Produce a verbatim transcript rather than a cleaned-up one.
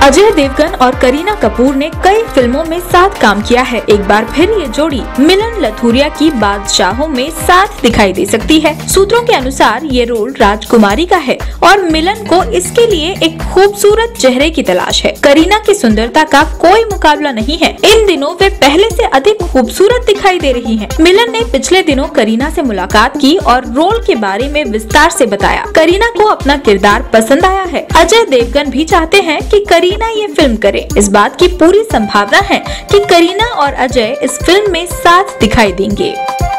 अजय देवगन और करीना कपूर ने कई फिल्मों में साथ काम किया है। एक बार फिर ये जोड़ी मिलन लथूरिया की बादशाहों में साथ दिखाई दे सकती है। सूत्रों के अनुसार ये रोल राजकुमारी का है और मिलन को इसके लिए एक खूबसूरत चेहरे की तलाश है। करीना की सुंदरता का कोई मुकाबला नहीं है। इन दिनों वे पहले से अधिक खूबसूरत दिखाई दे रही हैं। मिलन ने पिछले दिनों करीना से मुलाकात की और रोल के बारे में विस्तार से बताया। करीना को अपना किरदार पसंद आया है। अजय देवगन भी चाहते हैं कि करीना ये फिल्म करे। इस बात की पूरी संभावना है कि करीना और अजय इस फिल्म में साथ दिखाई देंगे।